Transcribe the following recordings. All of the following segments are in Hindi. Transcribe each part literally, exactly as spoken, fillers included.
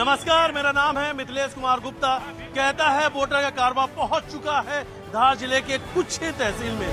नमस्कार, मेरा नाम है मिथिलेश कुमार गुप्ता। कहता है वोटर का कारवां पहुंच चुका है धार जिले के कुछ तहसील में।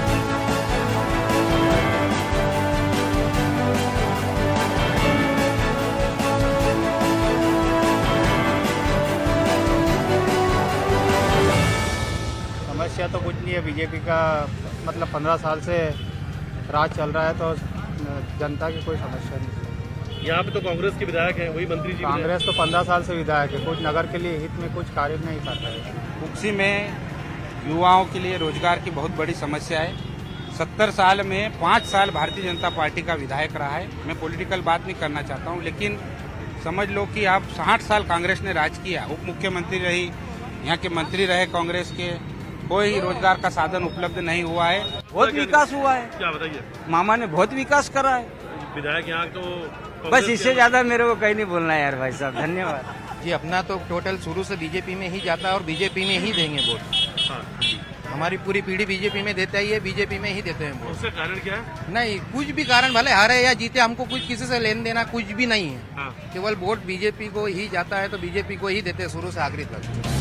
समस्या तो कुछ नहीं है। बीजेपी का मतलब पंद्रह साल से राज चल रहा है, तो जनता की कोई समस्या नहीं है। यहाँ पे तो कांग्रेस के विधायक हैं, वही मंत्री जी। कांग्रेस तो पंद्रह साल से विधायक है, कुछ नगर के लिए हित में कुछ कार्य नहीं कर रहे। कुक्सी में युवाओं के लिए रोजगार की बहुत बड़ी समस्या है। सत्तर साल में पाँच साल भारतीय जनता पार्टी का विधायक रहा है। मैं पॉलिटिकल बात नहीं करना चाहता हूँ, लेकिन समझ लो कि आप साठ साल कांग्रेस ने राज किया, उप मुख्यमंत्री रही, यहाँ के मंत्री रहे कांग्रेस के, कोई रोजगार का साधन उपलब्ध नहीं हुआ है। बहुत विकास हुआ है। क्या बताइए? मामा ने बहुत विकास करा है। विधायक यहाँ तो बस इससे ज्यादा मेरे को कहीं नहीं बोलना है यार भाई साहब, धन्यवाद जी। अपना तो टोटल शुरू से बीजेपी में ही जाता है और बीजेपी में ही देंगे वोट। हाँ। हमारी पूरी पीढ़ी बीजेपी में देता ही है, बीजेपी में ही देते हैं वोट। उसका कारण क्या है? नहीं, कुछ भी कारण भले हारे या जीते, हमको कुछ किसी से लेन देना कुछ भी नहीं है। हाँ। केवल वोट बीजेपी को ही जाता है, तो बीजेपी को ही देते हैं शुरू से आखिरी तक।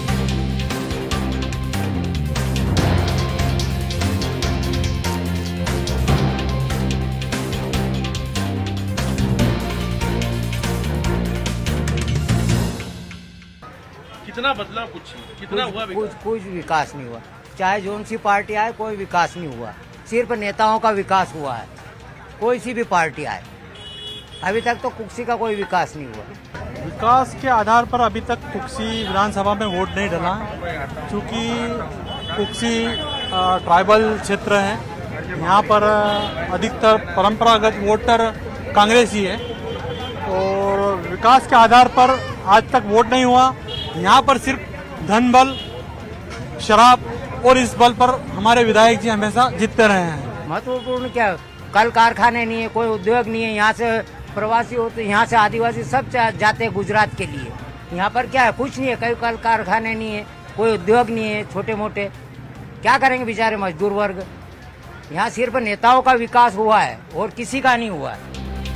कितना बदलाव, कुछ कितना हुआ? कुछ कुछ विकास नहीं हुआ। चाहे जोन सी पार्टी आए, कोई विकास नहीं हुआ। सिर्फ नेताओं का विकास हुआ है। कोई सी भी पार्टी आए, अभी तक तो कुक्सी का कोई विकास नहीं हुआ। विकास के आधार पर अभी तक कुक्सी विधानसभा में वोट नहीं डला, क्योंकि कुक्सी ट्राइबल क्षेत्र है। यहाँ पर अधिकतर परंपरागत वोटर कांग्रेस ही है, और विकास के आधार पर आज तक वोट नहीं हुआ। यहाँ पर सिर्फ धन बल, शराब और इस बल पर हमारे विधायक जी हमेशा जीतते रहे हैं। महत्वपूर्ण क्या, कल कारखाने नहीं है, कोई उद्योग नहीं है। यहाँ से प्रवासी होते, यहाँ से आदिवासी सब जाते हैं गुजरात के लिए। यहाँ पर क्या है, कुछ नहीं है। कई कल कारखाने नहीं है, कोई उद्योग नहीं है। छोटे मोटे क्या करेंगे बेचारे मजदूर वर्ग। यहाँ सिर्फ नेताओं का विकास हुआ है और किसी का नहीं हुआ है।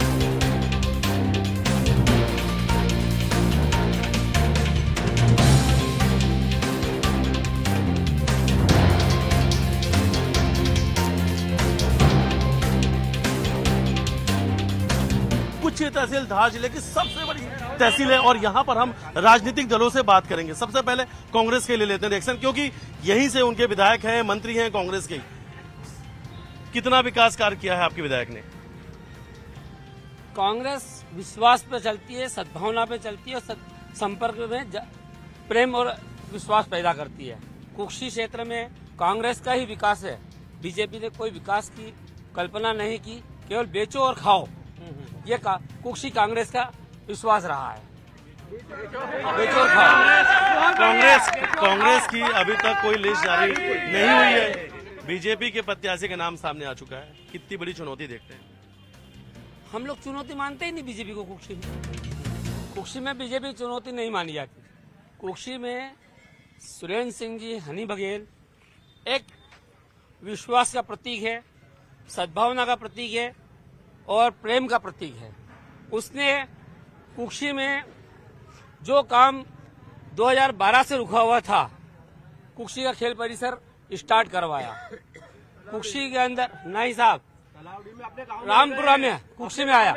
कुछ तहसील धार जिले की सबसे बड़ी तहसील है, और यहाँ पर हम राजनीतिक दलों से बात करेंगे। सबसे पहले कांग्रेस के लिए लेते हैं रिएक्शन, क्योंकि यहीं से उनके विधायक हैं, मंत्री हैं कांग्रेस के। कितना विकास कार्य किया है आपके विधायक ने? कांग्रेस विश्वास पे चलती है, सद्भावना पे चलती है, और संपर्क में प्रेम और विश्वास पैदा करती है। कुक्सी क्षेत्र में कांग्रेस का ही विकास है। बीजेपी ने कोई विकास की कल्पना नहीं की, केवल बेचो और खाओ। ये का, कुक्सी कांग्रेस का विश्वास रहा है। बेचो और खाओ। कांग्रेस कांग्रेस की अभी तक कोई लिस्ट जारी नहीं हुई है। बीजेपी के प्रत्याशी का नाम सामने आ चुका है। कितनी बड़ी चुनौती देखते हैं? हम लोग चुनौती मानते ही नहीं बीजेपी को। कुक्सी में कुक्सी में बीजेपी चुनौती नहीं मानी जाती। कुक्सी में सुरेंद्र सिंह जी, हनी बघेल एक विश्वास का प्रतीक है, सद्भावना का प्रतीक है और प्रेम का प्रतीक है। उसने कुक्सी में जो काम दो हज़ार बारह से रुका हुआ था, कुक्सी का खेल परिसर स्टार्ट करवाया। कुक्सी के अंदर नहीं साहब, रामपुरा में कुक्सी में आया।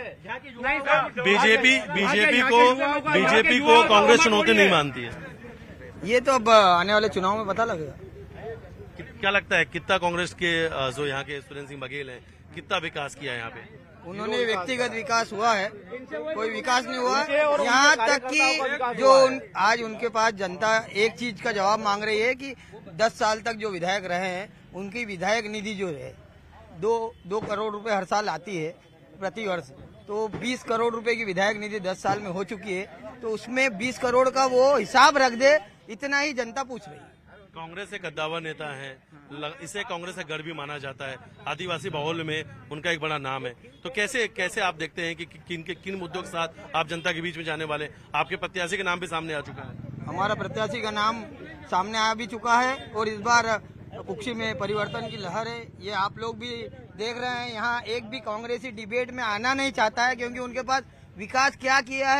बीजेपी बीजेपी को बीजेपी को कांग्रेस चुनौती नहीं मानती है। ये तो अब आने वाले चुनाव में पता लगेगा। क्या लगता है कितना कांग्रेस के जो यहाँ के सुरेंद्र सिंह बघेल हैं, कितना विकास किया है यहाँ पे? उन्होंने व्यक्तिगत विकास हुआ है, कोई विकास नहीं हुआ। यहाँ तक कि जो उन, आज उनके पास जनता एक चीज का जवाब मांग रही है कि दस साल तक जो विधायक रहे हैं, उनकी विधायक निधि जो है दो दो करोड़ रुपए हर साल आती है प्रति वर्ष, तो बीस करोड़ रुपए की विधायक निधि दस साल में हो चुकी है। तो उसमें बीस करोड़ का वो हिसाब रख दे, इतना ही जनता पूछ रही है। कांग्रेस एक कद्दावर नेता है, इसे कांग्रेस का गढ़ भी माना जाता है। आदिवासी माहौल में उनका एक बड़ा नाम है। तो कैसे कैसे आप देखते हैं कि किन के किन मुद्दों के साथ आप जनता के बीच में जाने वाले? आपके प्रत्याशी के नाम भी सामने आ चुका है। हमारा प्रत्याशी का नाम सामने आ भी चुका है, और इस बार कुक्सी में परिवर्तन की लहर है। ये आप लोग भी देख रहे हैं। यहाँ एक भी कांग्रेसी डिबेट में आना नहीं चाहता है, क्योंकि उनके पास विकास क्या किया है,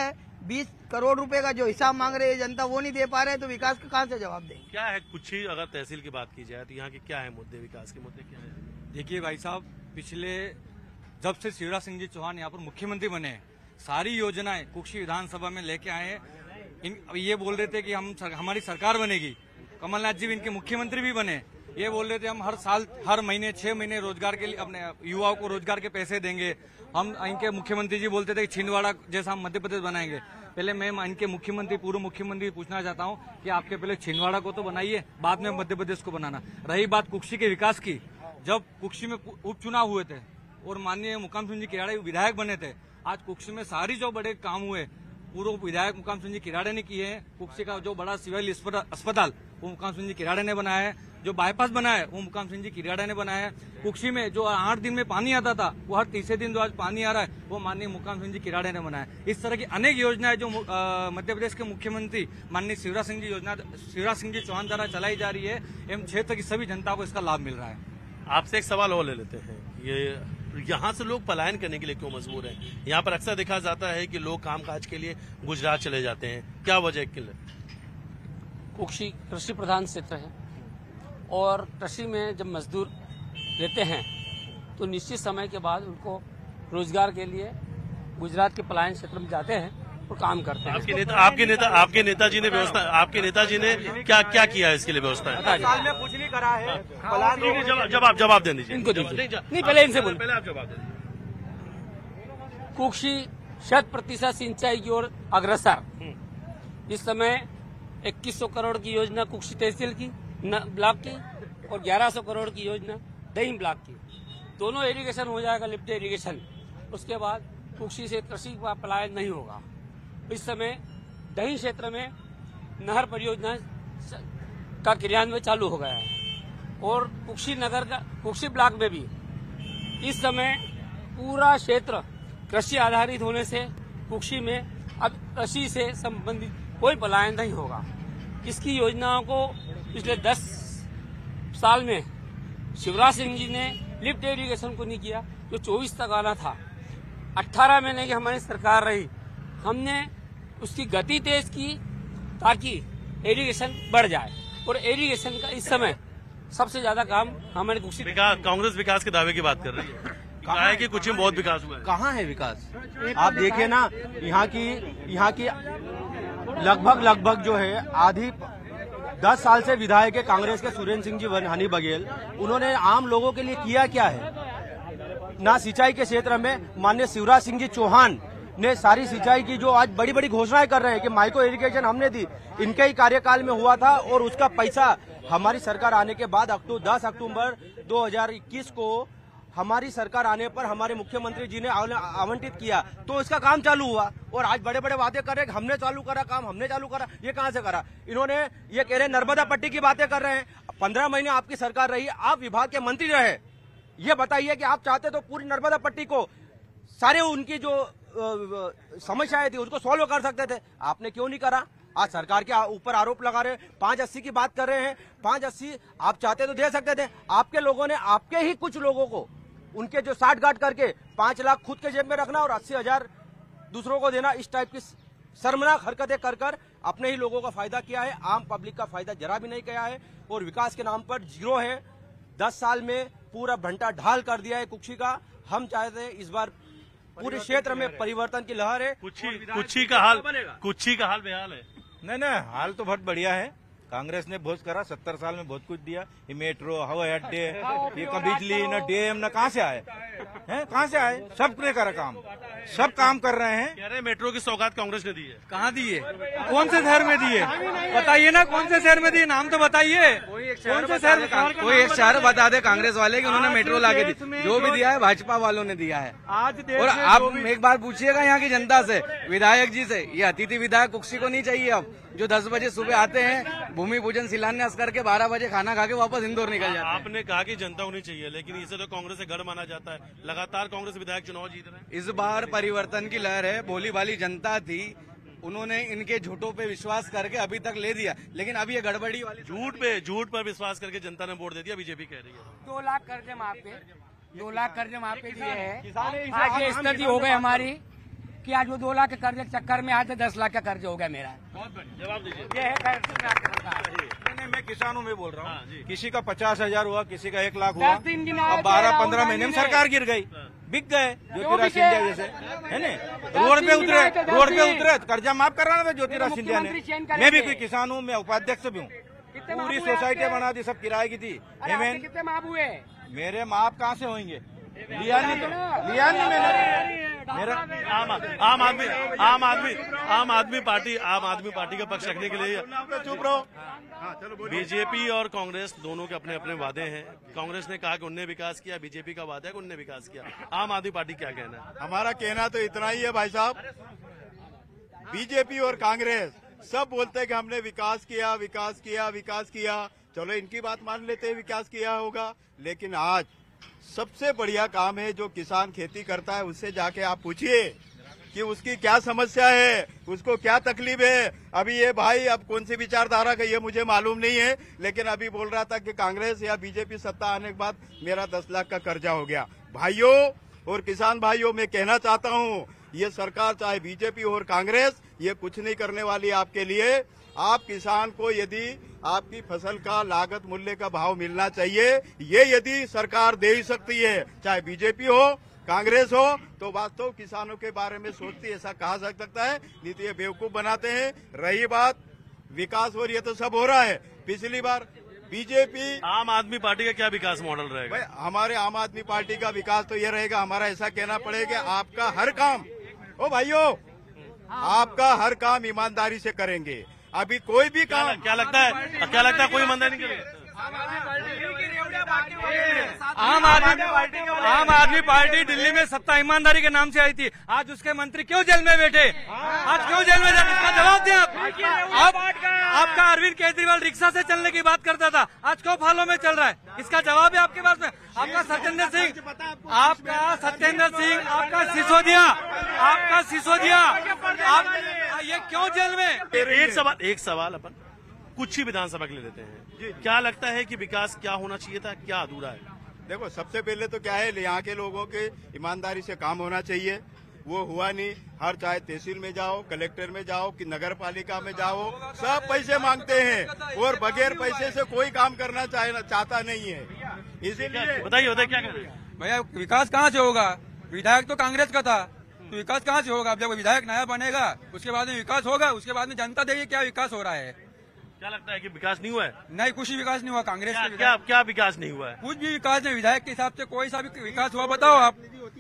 बीस करोड़ रुपए का जो हिसाब मांग रहे हैं जनता वो नहीं दे पा रहे, तो विकास का कहाँ से जवाब दें? क्या है कुछ ही अगर तहसील की बात की जाए तो यहाँ के क्या है मुद्दे, विकास के मुद्दे क्या है? देखिए भाई साहब, पिछले जब से शिवराज सिंह जी चौहान यहाँ पर मुख्यमंत्री बने हैं, सारी योजनाएं कुक्षी विधानसभा में लेके आए हैं। इन ये बोल रहे थे कि हम सर, हमारी सरकार बनेगी, कमलनाथ जी भी इनके मुख्यमंत्री भी बने, ये बोल रहे थे हम हर साल हर महीने छह महीने रोजगार के लिए अपने युवाओं को रोजगार के पैसे देंगे। हम इनके मुख्यमंत्री जी बोलते थे कि छिंदवाड़ा जैसा हम मध्य प्रदेश बनाएंगे। पहले मैं इनके मुख्यमंत्री पूर्व मुख्यमंत्री पूछना चाहता हूं कि आपके पहले छिंदवाड़ा को तो बनाइए, बाद में मध्य प्रदेश को बनाना। रही बात कुक्षी के विकास की, जब कुक्षी में उपचुनाव हुए थे और माननीय मुकाम सिंह जी किराड़े विधायक बने थे, आज कुक्षी में सारी जो बड़े काम हुए पूर्व विधायक मुकाम सिंह जी किराड़े ने किए हैं। कुक्षी का जो बड़ा सिविल अस्पताल वो मुकाम सिंह जी किराड़े ने बनाया है, जो बाईपास बनाया है वो मुकाम सिंह जी किराड़े ने बनाया है। कुक्षी में जो आठ दिन में पानी आता था वो हर तीसरे दिन जो आज पानी आ रहा है वो माननीय मुकाम सिंह जी किराड़े ने बनाया है। इस तरह की अनेक योजनाएं जो मध्य प्रदेश के मुख्यमंत्री माननीय शिवराज सिंह जी योजना शिवराज सिंह जी चौहान द्वारा चलाई जा रही है एवं क्षेत्र की सभी जनता को इसका लाभ मिल रहा है। आपसे एक सवाल और ले लेते हैं, ये यहाँ से लोग पलायन करने के लिए क्यों मजबूर हैं? यहाँ पर अक्सर देखा जाता है कि लोग कामकाज के लिए गुजरात चले जाते हैं, क्या वजह के लिए? कुक्षी कृषि प्रधान क्षेत्र है और कृषि में जब मजदूर लेते हैं तो निश्चित समय के बाद उनको रोजगार के लिए गुजरात के पलायन क्षेत्र में जाते हैं और काम करते हैं। आपके नेता आपके नेता आपके नेताजी ने व्यवस्था आपके नेताजी ने क्या क्या किया है इसके लिए व्यवस्था? साल में कुछ नहीं करा है। जब आप जवाब दे दीजिए इनको दीजिए, नहीं पहले इनसे बोलो। पहले आप जवाब दे दीजिए। कुक्षी शत प्रतिशत सिंचाई की ओर अग्रसर। इस समय इक्कीस सौ करोड़ की योजना कुक्षी तहसील की ब्लॉक की और ग्यारह सौ करोड़ की योजना दही ब्लॉक की, दोनों इरिगेशन हो जाएगा, लिफ्ट इरिगेशन। उसके बाद कुक्षी से कृषि का पलायन नहीं होगा। इस समय दही क्षेत्र में नहर परियोजना का क्रियान्वयन चालू हो गया है और कुक्षी नगर का कुक्षी ब्लॉक में भी इस समय पूरा क्षेत्र कृषि आधारित होने से कुक्षी में अब कृषि से संबंधित कोई पलायन नहीं होगा। इसकी योजनाओं को पिछले दस साल में शिवराज सिंह जी ने लिफ्ट इरिगेशन को नहीं किया, जो चौबीस तक आना था। अठारह महीने की हमारी सरकार रही, हमने उसकी गति तेज की ताकि इरिगेशन बढ़ जाए और इरिगेशन का इस समय सबसे ज्यादा काम हमारे कुक्षी। कांग्रेस विकास के दावे की बात कर रही है, कहा है कि कुछ में बहुत विकास हुआ है। कहाँ है विकास? आप देखिए ना, यहाँ की यहाँ की लगभग लगभग जो है आधी दस साल से विधायक है कांग्रेस के सुरेंद्र सिंह जी हनी बघेल, उन्होंने आम लोगों के लिए किया क्या है? ना सिंचाई के क्षेत्र में माननीय शिवराज सिंह जी चौहान ने सारी सिंचाई की जो आज बड़ी बड़ी घोषणाएं कर रहे हैं कि माइक्रो इरिगेशन हमने दी, इनके ही कार्यकाल में हुआ था और उसका पैसा हमारी सरकार आने के बाद अक्टूबर दस अक्टूबर दो हज़ार इक्कीस को हमारी सरकार आने पर हमारे मुख्यमंत्री जी ने आवंटित किया तो इसका काम चालू हुआ। और आज बड़े बड़े वादे कर रहे हैं हमने चालू करा काम, हमने चालू करा, ये कहां से करा? इन्होंने ये कह रहे नर्मदा पट्टी की बातें कर रहे हैं। पंद्रह महीने आपकी सरकार रही, आप विभाग के मंत्री रहे, ये बताइए कि आप चाहते तो पूरी नर्मदा पट्टी को सारे उनकी जो समस्याएं थी उसको सॉल्व कर सकते थे, आपने क्यों नहीं करा? आज सरकार के ऊपर आरोप लगा रहे हैं, पांच अस्सी की बात कर रहे हैं। पांच अस्सी आप चाहते तो दे सकते थे, आपके लोगों ने आपके ही कुछ लोगों को उनके जो साठ गांठ करके पांच लाख खुद के जेब में रखना और अस्सी हजार दूसरों को देना, इस टाइप की शर्मनाक हरकतें कर कर अपने ही लोगों का फायदा किया है, आम पब्लिक का फायदा जरा भी नहीं किया है और विकास के नाम पर जीरो है। दस साल में पूरा भंटा ढाल कर दिया है कुक्षी का। हम चाहते हैं इस बार पूरे क्षेत्र में परिवर्तन की लहर है। कुक्षी कुक्षी का हाल कुक्षी का हाल बेहाल है। नहीं नहीं, हाल तो बहुत बढ़िया है। कांग्रेस ने बहुत करा, सत्तर साल में बहुत कुछ दिया। ये मेट्रो, हवाई अड्डे, ये का बिजली, न डैम, न कहाँ से आए हैं? कहाँ से आए? सब ने करा काम, सब काम कर रहे हैं। कह रहे मेट्रो की सौगात कांग्रेस ने दी है। कहाँ दी है? कौन से शहर में दी है? बताइए ना, कौन से शहर में दी है? नाम तो बताइए। कौन से शहर में? कोई एक शहर बता दे कांग्रेस वाले कि उन्होंने मेट्रो ला के दी। जो भी दिया है भाजपा वालों ने दिया है। आज और आप एक बार पूछिएगा यहाँ की जनता से, विधायक जी से, ये अतिथि विधायक कुक्षी को नहीं चाहिए अब, जो दस बजे सुबह आते हैं, भूमि पूजन शिलान्यास करके बारह बजे खाना खा के वापस इंदौर निकल जाते हैं। आपने कहा कि जनता को नहीं चाहिए, लेकिन इसे तो कांग्रेस से गढ़ माना जाता है। लगातार कांग्रेस विधायक चुनाव जीत रहे हैं। इस बार परिवर्तन की लहर है। भोली भाली जनता थी, उन्होंने इनके झूठों पे विश्वास करके अभी तक ले दिया, लेकिन अब ये गड़बड़ी वाली झूठ पे झूठ पर विश्वास करके जनता ने वोट दे दिया, बीजेपी कह रही है। दो लाख कर्ज माफी दो लाख कर्ज माफी दिए है। आज ये स्थिति हो गई हमारी कि आज वो दो लाख के कर्ज के चक्कर में आज दस लाख का कर्ज हो गया मेरा। जवाब दीजिए। ये है खैर नहीं, मैं किसानों में बोल रहा हूँ। किसी का पचास हजार हुआ, किसी का एक लाख दस हुआ, दिन गिनाए अब थे बारह राहुल पंद्रह महीने में गांधी ने। सरकार गिर गई, बिक गए ज्योतिराज बिके। सिंधिया जैसे, है ना। रोड पे दिन उतरे, गिनाए थे, दस रोड पे दिन। उतरे तो कर्जा माफ कर रहा था ज्योतिराज सिंधिया ने। मुख्यमंत्री चयन करे मैं भी थे। कोई किसान हूँ, मैं उपाध्यक्ष भी हूँ। कितने पूरी माफ हुए सोसाइटी आपके? बना दी, सब किराए की थी। अरे आपके हेमेन, कितने माफ हुए? मेरे माफ कहाँ से होंगे? लिया नहीं तो लिया नहीं मैंने। मेरा आम आम आदमी आम आदमी आम आदमी पार्टी आम आदमी पार्टी का पक्ष रखने के लिए चुप रहो। बीजेपी और कांग्रेस दोनों के अपने अपने वादे हैं। कांग्रेस ने कहा कि उनने विकास किया, बीजेपी का वादा है कि उनने विकास किया। आम आदमी पार्टी क्या कहना है? हमारा कहना तो इतना ही है भाई साहब, बीजेपी और कांग्रेस सब बोलते हैं कि हमने विकास किया विकास किया विकास किया। चलो इनकी बात मान लेते हैं, विकास किया होगा। लेकिन आज सबसे बढ़िया काम है, जो किसान खेती करता है उससे जाके आप पूछिए कि उसकी क्या समस्या है, उसको क्या तकलीफ है। अभी ये भाई अब कौन सी विचारधारा का ये मुझे मालूम नहीं है, लेकिन अभी बोल रहा था कि कांग्रेस या बीजेपी सत्ता आने के बाद मेरा दस लाख का कर्जा हो गया। भाइयों और किसान भाइयों, मैं कहना चाहता हूँ ये सरकार चाहे बीजेपी और कांग्रेस, ये कुछ नहीं करने वाली आपके लिए। आप किसान को यदि आपकी फसल का लागत मूल्य का भाव मिलना चाहिए, ये यदि सरकार दे ही सकती है, चाहे बीजेपी हो कांग्रेस हो, तो वास्तव किसानों के बारे में सोचती, ऐसा कहा जा सकता है। नहीं तो ये बेवकूफ बनाते हैं। रही बात विकास और ये तो सब हो रहा है। पिछली बार बीजेपी आम आदमी पार्टी का क्या विकास मॉडल रहेगा? भाई हमारे आम आदमी पार्टी का विकास तो ये रहेगा, हमारा ऐसा कहना पड़ेगा आपका हर काम, ओ भाइयों आपका हर काम ईमानदारी से करेंगे। अभी कोई भी काम क्या लगता है क्या लगता है कोई ईमानदारी नहीं करेगा? आम आदमी आम आदमी पार्टी दिल्ली में सत्ता ईमानदारी के नाम से आई थी। आज उसके मंत्री क्यों जेल में बैठे? आज क्यों जेल में बैठे? इसका जवाब दें आप। आप आपका अरविंद केजरीवाल रिक्शा से चलने की बात करता था, आज क्यों फॉलो में चल रहा है? इसका जवाब है आपके पास में। आपका सत्येंद्र सिंह आपका सत्येंद्र सिंह आपका सिसोदिया आपका सिसोदिया आप ये क्यों जेल में? एक सवाल एक सवाल अपन कुछ ही विधानसभा के लिए लेते हैं। क्या लगता है कि विकास क्या होना चाहिए था, क्या अधूरा है? देखो सबसे पहले तो क्या है, यहाँ के लोगों के ईमानदारी से काम होना चाहिए, वो हुआ नहीं। हर चाहे तहसील में जाओ, कलेक्टर में जाओ कि नगर पालिका में जाओ, सब पैसे मांगते हैं और बगैर पैसे से कोई काम करना चाहता नहीं है। इसीलिए बताइए बताइए क्या कर रहे हैं? भैया विकास कहाँ से होगा? विधायक तो कांग्रेस का था, तो विकास कहाँ से होगा? अब जब विधायक नया बनेगा उसके बाद में विकास होगा, उसके बाद में जनता देगी क्या विकास हो रहा है। क्या लगता है कि विकास नहीं हुआ है? नहीं, कुछ भी विकास नहीं हुआ कांग्रेस क्या के क्या, क्या विकास नहीं हुआ है? कुछ भी विकास नहीं। विधायक के हिसाब से कोई सा भी विकास हुआ बताओ आप।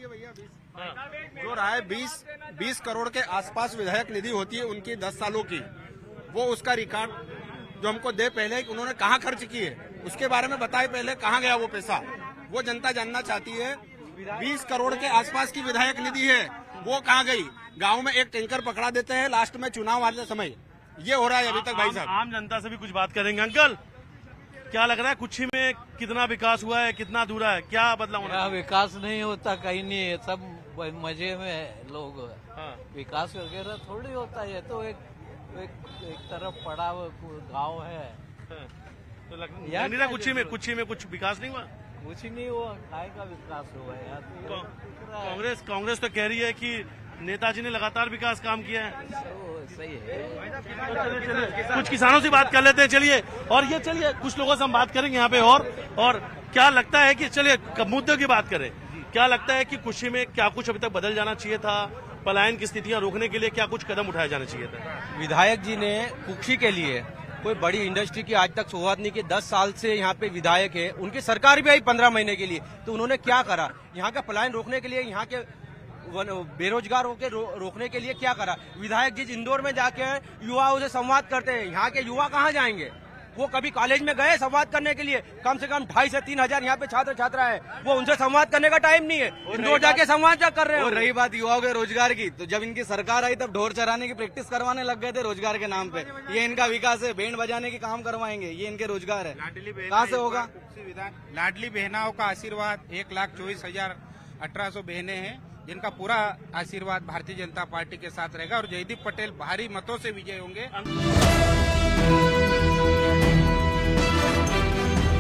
जो रहा है बीस बीस करोड़ के आसपास विधायक निधि होती है उनकी दस सालों की, वो उसका रिकॉर्ड जो हमको दे पहले उन्होंने कहाँ खर्च किए, उसके बारे में बताए पहले कहाँ गया वो पैसा, वो जनता जानना चाहती है। बीस करोड़ के आसपास की विधायक निधि है, वो कहाँ गई? गांव में एक टैंकर पकड़ा देते हैं लास्ट में चुनाव वाले समय, ये हो रहा है अभी तक भाई साहब। आम जनता से भी कुछ बात करेंगे। अंकल क्या लग रहा है कुछ ही में कितना विकास हुआ है, कितना अधूरा है, क्या बदलाव होना? विकास नहीं होता कहीं नहीं है, सब मजे में लोग। हाँ। विकास वगैरह थोड़ी होता है, तो एक एक, एक तरफ पड़ा हुआ गांव है। हाँ। तो लग नहीं कुछ ही में कुछ ही में कुछ विकास नहीं हुआ, कुछ ही नहीं हुआ, काय का विकास हुआ है यार। कांग्रेस कांग्रेस तो कह रही है कि नेताजी ने लगातार विकास काम किया है। सही है। कुछ किसानों से बात कर लेते हैं, चलिए। और ये चलिए कुछ लोगों से हम बात करेंगे यहाँ पे। और और क्या लगता है कि चलिए मुद्दों की बात करें, क्या लगता है कि कुशी में क्या कुछ अभी तक बदल जाना चाहिए था? पलायन की स्थितियां रोकने के लिए क्या कुछ कदम उठाया जाना चाहिए था? विधायक जी ने कुक्षी के लिए कोई बड़ी इंडस्ट्री की आज तक शुरुआत नहीं की। दस साल से यहाँ पे विधायक है, उनकी सरकार भी आई पंद्रह महीने के लिए, तो उन्होंने क्या करा? यहाँ का पलायन रोकने के लिए, यहाँ के बेरोजगारों के रो, रोकने के लिए क्या करा? विधायक जी इंदौर में जाके युवाओं से संवाद करते हैं, यहाँ के युवा कहाँ जाएंगे? वो कभी कॉलेज में गए संवाद करने के लिए? कम से कम ढाई से तीन हजार यहाँ पे छात्र छात्रा है, वो उनसे संवाद करने का टाइम नहीं है, इंदौर जाके संवाद कर रहे हैं। और रही बात युवाओं के रोजगार की, तो जब इनकी सरकार आई तब ढोर चराने की प्रैक्टिस करवाने लग गए थे रोजगार के नाम पे। ये इनका विकास है, बैंड बजाने के काम करवाएंगे, ये इनके रोजगार है। कहाँ से होगा? लाडली बहनाओं का आशीर्वाद एक लाख चौबीस हजार अठारह सौ बहने हैं, जिनका पूरा आशीर्वाद भारतीय जनता पार्टी के साथ रहेगा और जयदीप पटेल भारी मतों से विजय होंगे।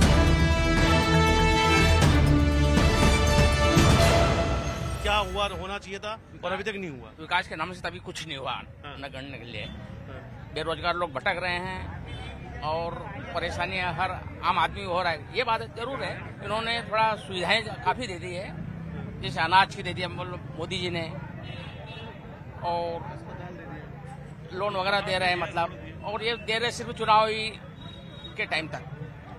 क्या हुआ होना होना चाहिए था और अभी तक नहीं हुआ। विकास के नाम से तभी कुछ नहीं हुआ न गणने के लिए। बेरोजगार लोग भटक रहे हैं और परेशानी हर आम आदमी हो रहा है। ये बात जरूर है, इन्होंने थोड़ा सुविधाएं काफी दे दी है, जैसे अनाज की दे दी मोदी जी ने, और लोन वगैरह दे रहे हैं मतलब, और ये दे रहे सिर्फ चुनाव के टाइम तक।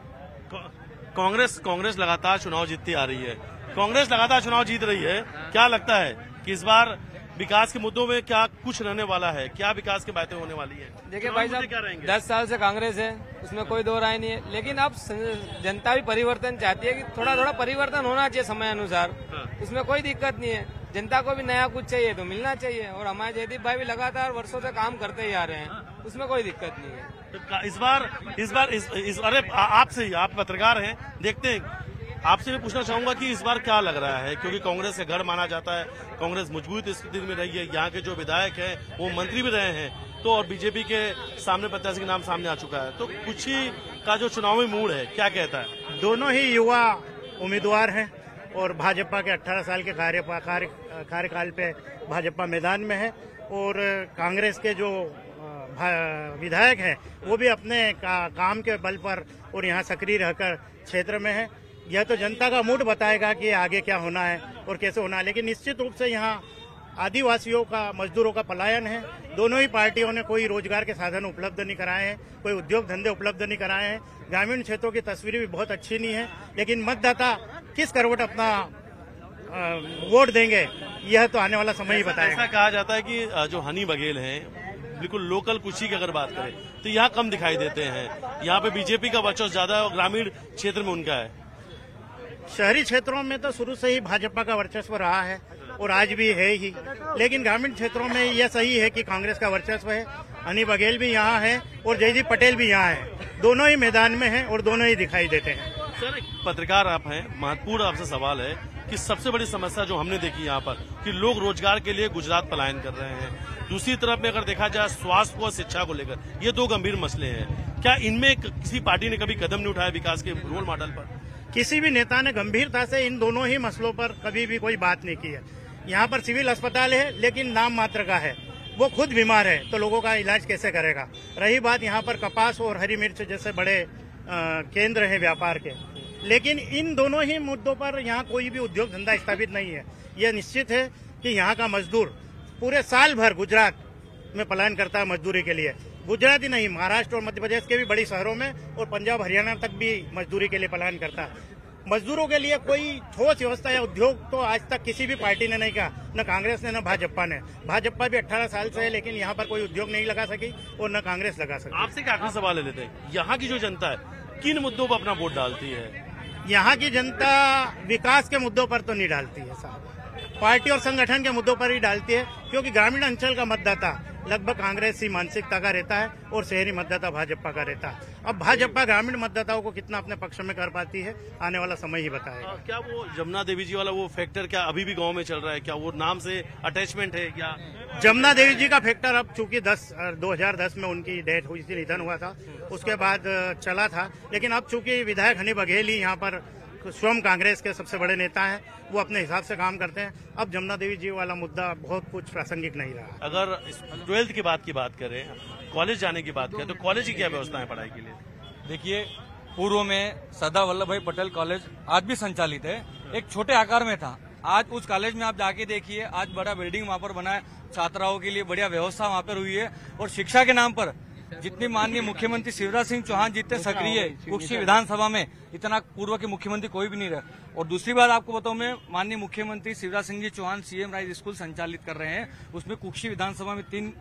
कांग्रेस कांग्रेस लगातार चुनाव जीतती आ रही है, कांग्रेस लगातार चुनाव जीत रही है। क्या लगता है कि इस बार विकास के मुद्दों में क्या कुछ रहने वाला है? क्या विकास की बातें होने वाली है? देखिए भाई साहब, दस साल से कांग्रेस है, उसमें कोई दो राय नहीं है, लेकिन अब जनता भी परिवर्तन चाहती है कि थोड़ा थोड़ा परिवर्तन होना चाहिए समय अनुसार। उसमें कोई दिक्कत नहीं है, जनता को भी नया कुछ चाहिए तो मिलना चाहिए, और हमारे जयदीप भाई भी लगातार वर्षों से काम करते ही आ रहे हैं, उसमें कोई दिक्कत नहीं है। तो इस बार इस बार इस, इस अरे आपसे ही, आप पत्रकार हैं, देखते हैं, आपसे भी पूछना चाहूंगा कि इस बार क्या लग रहा है, क्योंकि कांग्रेस का गढ़ माना जाता है, कांग्रेस मजबूत स्थिति में रही है, यहाँ के जो विधायक हैं वो मंत्री भी रहे हैं, तो और बीजेपी के सामने प्रत्याशी का नाम सामने आ चुका है, तो कुछ ही का जो चुनावी मूड है क्या कहता है? दोनों ही युवा उम्मीदवार हैं और भाजपा के अठारह साल के कार्य कार्यकाल पे भाजपा मैदान में है, और कांग्रेस के जो विधायक हैं वो भी अपने का, काम के बल पर और यहाँ सक्रिय रहकर क्षेत्र में है। यह तो जनता का मूड बताएगा कि आगे क्या होना है और कैसे होना है, लेकिन निश्चित रूप से यहाँ आदिवासियों का, मजदूरों का पलायन है। दोनों ही पार्टियों ने कोई रोजगार के साधन उपलब्ध नहीं कराए हैं, कोई उद्योग धंधे उपलब्ध नहीं कराए हैं। ग्रामीण क्षेत्रों की तस्वीरें भी बहुत अच्छी नहीं है, लेकिन मतदाता किस करवट अपना वोट देंगे यह तो आने वाला समय ही बताएगा। ऐसा कहा जाता है कि जो हनी बघेल हैं, बिल्कुल लोकल कुछ ही की अगर बात करें तो यहाँ कम दिखाई देते हैं, यहाँ पे बीजेपी का वर्चस्व ज्यादा है और ग्रामीण क्षेत्र में उनका है। शहरी क्षेत्रों में तो शुरू से ही भाजपा का वर्चस्व रहा है और आज भी है ही, लेकिन ग्रामीण क्षेत्रों में यह सही है कि कांग्रेस का वर्चस्व है। हनी बघेल भी यहाँ है और जयदीप पटेल भी यहाँ है, दोनों ही मैदान में हैं और दोनों ही दिखाई देते हैं। सर, एक पत्रकार आप हैं, महत्वपूर्ण आपसे सवाल है कि सबसे बड़ी समस्या जो हमने देखी यहाँ पर कि लोग रोजगार के लिए गुजरात पलायन कर रहे हैं, दूसरी तरफ में अगर देखा जाए स्वास्थ्य और शिक्षा को लेकर, ये दो गंभीर मसले हैं। क्या इनमें किसी पार्टी ने कभी कदम नहीं उठाया विकास के रोल मॉडल पर? किसी भी नेता ने गंभीरता से इन दोनों ही मसलों पर कभी भी कोई बात नहीं की है। यहाँ पर सिविल अस्पताल है लेकिन नाम मात्र का है, वो खुद बीमार है तो लोगों का इलाज कैसे करेगा। रही बात यहाँ पर कपास और हरी मिर्च जैसे बड़े आ, केंद्र है व्यापार के, लेकिन इन दोनों ही मुद्दों पर यहाँ कोई भी उद्योग धंधा स्थापित नहीं है। यह निश्चित है कि यहाँ का मजदूर पूरे साल भर गुजरात में पलायन करता है मजदूरी के लिए। गुजरात ही नहीं, महाराष्ट्र और मध्य प्रदेश के भी बड़ी शहरों में और पंजाब हरियाणा तक भी मजदूरी के लिए पलायन करता है। मजदूरों के लिए कोई ठोस व्यवस्था या उद्योग तो आज तक किसी भी पार्टी ने नहीं कहा, न कांग्रेस ने न भाजपा ने। भाजपा भी अठारह साल से है लेकिन यहाँ पर कोई उद्योग नहीं लगा सकी और न कांग्रेस लगा सकी। आपसे एक आखिरी सवाल ले लेते हैं, यहाँ की जो जनता है किन मुद्दों पर अपना वोट डालती है? यहाँ की जनता विकास के मुद्दों पर तो नहीं डालती है साहब, पार्टी और संगठन के मुद्दों पर ही डालती है, क्योंकि ग्रामीण अंचल का मतदाता लगभग कांग्रेस ही मानसिकता का रहता है और शहरी मतदाता भाजपा का रहता है। अब भाजपा ग्रामीण मतदाताओं को कितना अपने पक्ष में कर पाती है आने वाला समय ही बताएगा। क्या वो जमुना देवी जी वाला वो फैक्टर क्या अभी भी गांव में चल रहा है? क्या वो नाम से अटैचमेंट है क्या? जमुना देवी जी का फैक्टर अब चूंकि दस दो हजार दस में उनकी डेथ हुई थी, निधन हुआ था, उसके बाद चला था, लेकिन अब चूंकि विधायक हनी बघेल ही यहाँ पर स्वयं कांग्रेस के सबसे बड़े नेता हैं, वो अपने हिसाब से काम करते हैं। अब जमुना देवी जी वाला मुद्दा बहुत कुछ प्रासंगिक नहीं रहा। अगर ट्वेल्थ की बात की बात करें, कॉलेज जाने की बात करें, तो कॉलेज की क्या व्यवस्था है पढ़ाई के लिए? देखिए, पूर्व में सरदार वल्लभ भाई पटेल कॉलेज आज भी संचालित है, एक छोटे आकार में था। आज उस कॉलेज में आप जाके देखिए, आज बड़ा बिल्डिंग वहाँ पर बना है, छात्राओं के लिए बढ़िया व्यवस्था वहाँ पर हुई है। और शिक्षा के नाम पर जितनी माननीय मुख्यमंत्री शिवराज सिंह चौहान जितने सक्रिय कुक्षी विधानसभा में, इतना पूर्व के मुख्यमंत्री कोई भी नहीं रहा। और दूसरी बात आपको बताऊं, मैं माननीय मुख्यमंत्री Shivraj Singh ji Chouhan CM rise school संचालित कर रहे हैं, उसमें कुक्षी विधानसभा में तीन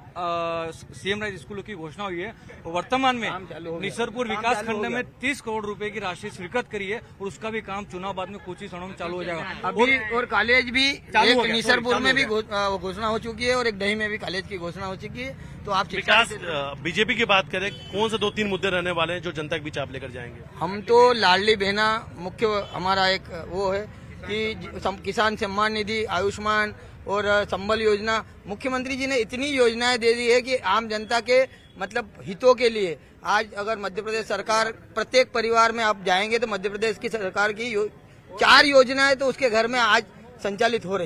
सीएम राइज स्कूलों की घोषणा हुई है। और वर्तमान में निसरपुर विकास खंड में तीस करोड़ रुपए की राशि स्वीकृत करी है और उसका भी काम चुनाव बाद में कुछ ही क्षणों में चालू हो जाएगा। अभी और कॉलेज भी एक निसरपुर में भी घोषणा हो चुकी है और एक दही में भी कॉलेज की घोषणा हो चुकी है। तो आप विकास बीजेपी की बात करें, कौन से दो तीन मुद्दे रहने वाले हैं जो जनता के बीच आप लेकर जाएंगे? हम तो लाडली बहना मुख्य हमारा एक वो है कि किसान सम्मान निधि, आयुष्मान और संबल योजना, मुख्यमंत्री जी ने इतनी योजनाएं दे दी है कि आम जनता के मतलब हितों के लिए। आज अगर मध्य प्रदेश सरकार, प्रत्येक परिवार में आप जाएंगे तो मध्य प्रदेश की सरकार की यो, चार योजनाएं तो उसके घर में आज संचालित हो रही है।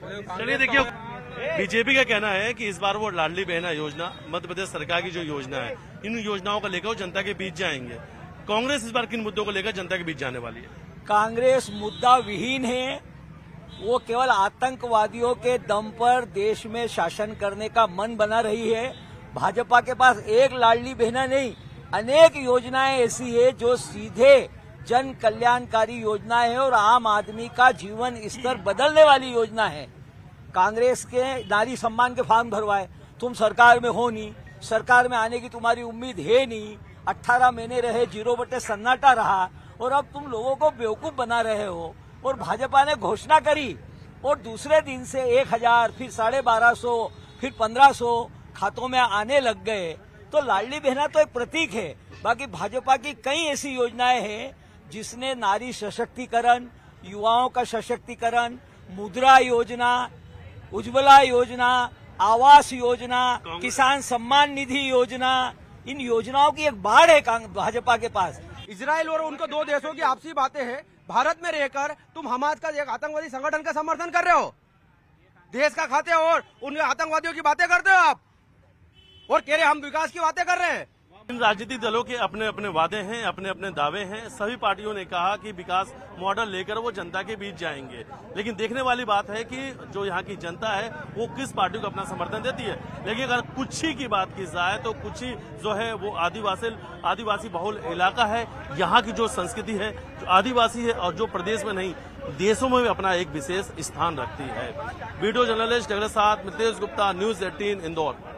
चलिए देखिए, बीजेपी का कहना है कि इस बार वो लाडली बहना योजना, मध्य प्रदेश सरकार की जो योजना है, इन योजनाओं को लेकर वो जनता के बीच जाएंगे। कांग्रेस इस बार किन मुद्दों को लेकर जनता के बीच जाने वाली है? कांग्रेस मुद्दा विहीन है। वो केवल आतंकवादियों के दम पर देश में शासन करने का मन बना रही है। भाजपा के पास एक लाडली बहना नहीं, अनेक योजनाएं ऐसी है जो सीधे जन कल्याणकारी योजना है और आम आदमी का जीवन स्तर बदलने वाली योजना है। कांग्रेस के नारी सम्मान के फॉर्म भरवाए, तुम सरकार में हो नहीं, सरकार में आने की तुम्हारी उम्मीद है नहीं, अट्ठारह महीने रहे, जीरो बटे सन्नाटा रहा और अब तुम लोगों को बेवकूफ बना रहे हो। और भाजपा ने घोषणा करी और दूसरे दिन से एक हजार, फिर साढ़े बारह सौ, फिर पंद्रह सौ खातों में आने लग गए। तो लाडली बहना तो एक प्रतीक है, बाकी भाजपा की कई ऐसी योजनाएं हैं जिसने नारी सशक्तिकरण, युवाओं का सशक्तिकरण, मुद्रा योजना, उज्ज्वला योजना, आवास योजना, किसान सम्मान निधि योजना, इन योजनाओं की एक बाढ़ है भाजपा के पास। इजराइल और उनको दो देशों की आपसी बातें हैं। भारत में रहकर तुम हमास का एक आतंकवादी संगठन का समर्थन कर रहे हो, देश का खाते हो और उन आतंकवादियों की बातें करते हो आप, और कह रहे हम विकास की बातें कर रहे हैं। इन राजनीतिक दलों के अपने अपने वादे हैं, अपने अपने दावे हैं। सभी पार्टियों ने कहा कि विकास मॉडल लेकर वो जनता के बीच जाएंगे, लेकिन देखने वाली बात है कि जो यहाँ की जनता है वो किस पार्टी को अपना समर्थन देती है। लेकिन अगर कुछी की बात की जाए तो कुछी जो है वो आदिवासी आदिवासी बहुल इलाका है। यहाँ की जो संस्कृति है, जो आदिवासी है और जो प्रदेश में नहीं देशों में भी अपना एक विशेष स्थान रखती है। वीडियो जर्नलिस्ट के साथ मितेश गुप्ता, न्यूज एटीन इंदौर।